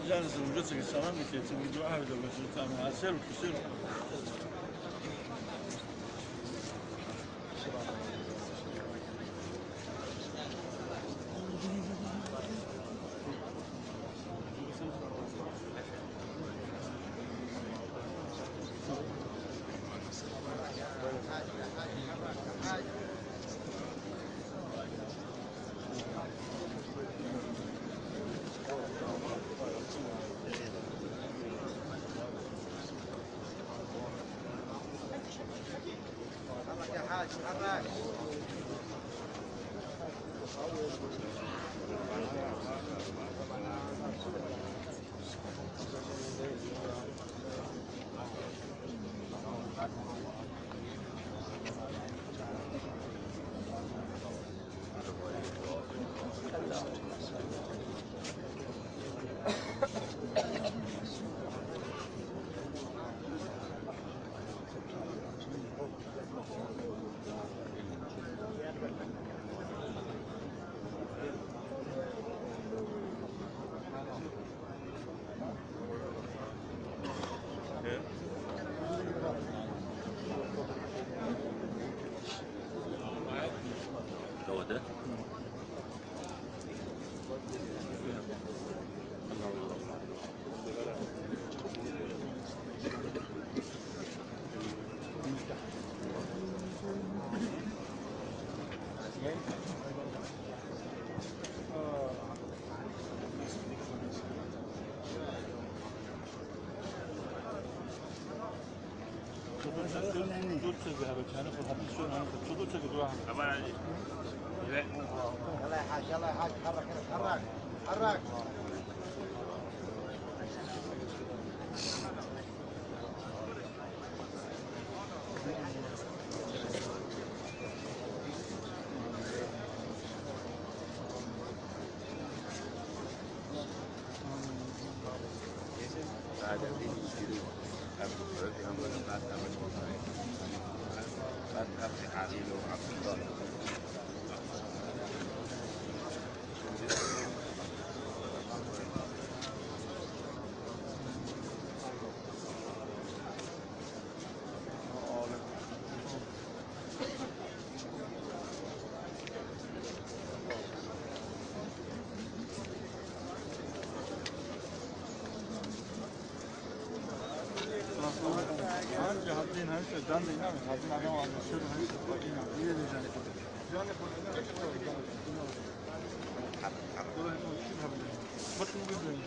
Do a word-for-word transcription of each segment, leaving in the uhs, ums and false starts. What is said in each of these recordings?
Già sono un giusto che stavano che si ritrovava dove si stavano a sera che sera. Tutto che avevano fatto sono tutto che doveva. يلا يا حاج يلا يا حاج حرك حرك حرك هذا اللي يشتري أبو فرد أمر بعد أمر بعد أفتح عليه وعبد الله Hangi haddin her şey dan değil mi? Haddin adam anlaşıyor her şey bakın ya. İyi diyeceğim. Yani bakın bugün.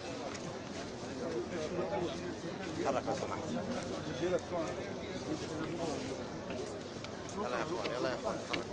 حركة صنع. يلا يا اخوان يلا يا اخوان.